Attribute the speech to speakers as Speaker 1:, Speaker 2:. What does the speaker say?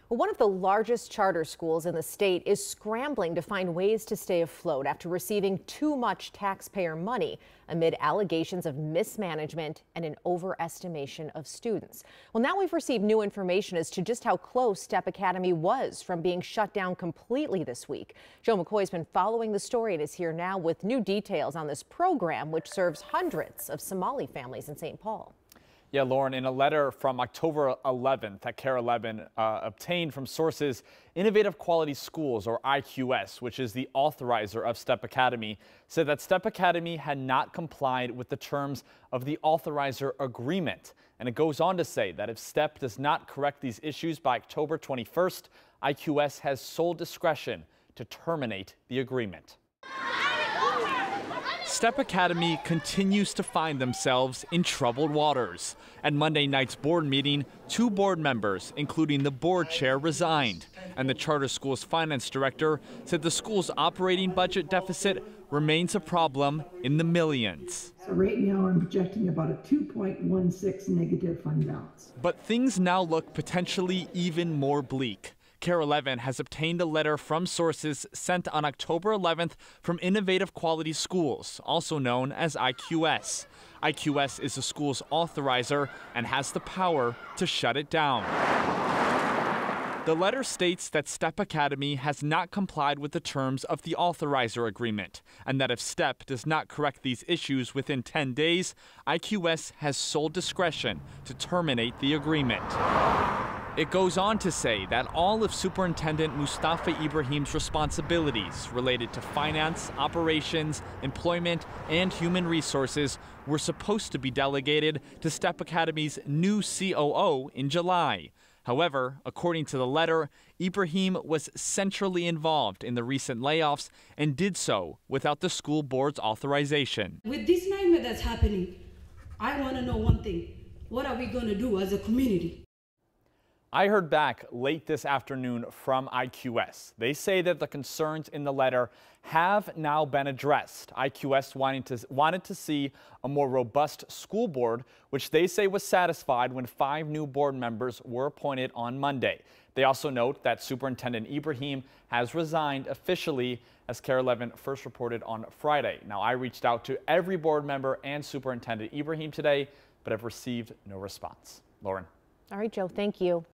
Speaker 1: Well, one of the largest charter schools in the state is scrambling to find ways to stay afloat after receiving too much taxpayer money amid allegations of mismanagement and an overestimation of students. Well, now we've received new information as to just how close Step Academy was from being shut down completely this week. Joe McCoy's been following the story and is here now with new details on this program, which serves hundreds of Somali families in St. Paul.
Speaker 2: Yeah, Lauren, in a letter from October 11th that KARE 11 obtained from sources, Innovative Quality Schools, or IQS, which is the authorizer of Step Academy, said that Step Academy had not complied with the terms of the authorizer agreement. And it goes on to say that if Step does not correct these issues by October 21st, IQS has sole discretion to terminate the agreement. Step Academy continues to find themselves in troubled waters. At Monday night's board meeting, 2 board members, including the board chair, resigned. And the charter school's finance director said the school's operating budget deficit remains a problem in the millions.
Speaker 3: So right now I'm projecting about a 2.16 negative fund balance.
Speaker 2: But things now look potentially even more bleak. KARE 11 has obtained a letter from sources sent on October 11th from Innovative Quality Schools, also known as IQS. IQS is the school's authorizer and has the power to shut it down. The letter states that Step Academy has not complied with the terms of the authorizer agreement, and that if Step does not correct these issues within 10 days, IQS has sole discretion to terminate the agreement. It goes on to say that all of Superintendent Mustafa Ibrahim's responsibilities related to finance, operations, employment, and human resources were supposed to be delegated to Step Academy's new COO in July. However, according to the letter, Ibrahim was centrally involved in the recent layoffs and did so without the school board's authorization.
Speaker 4: With this nightmare that's happening, I want to know one thing. What are we going to do as a community?
Speaker 2: I heard back late this afternoon from IQS. They say that the concerns in the letter have now been addressed. IQS wanted to see a more robust school board, which they say was satisfied when 5 new board members were appointed on Monday. They also note that Superintendent Ibrahim has resigned officially, as KARE 11 first reported on Friday. Now, I reached out to every board member and Superintendent Ibrahim today, but have received no response. Lauren.
Speaker 1: All right, Joe, thank you.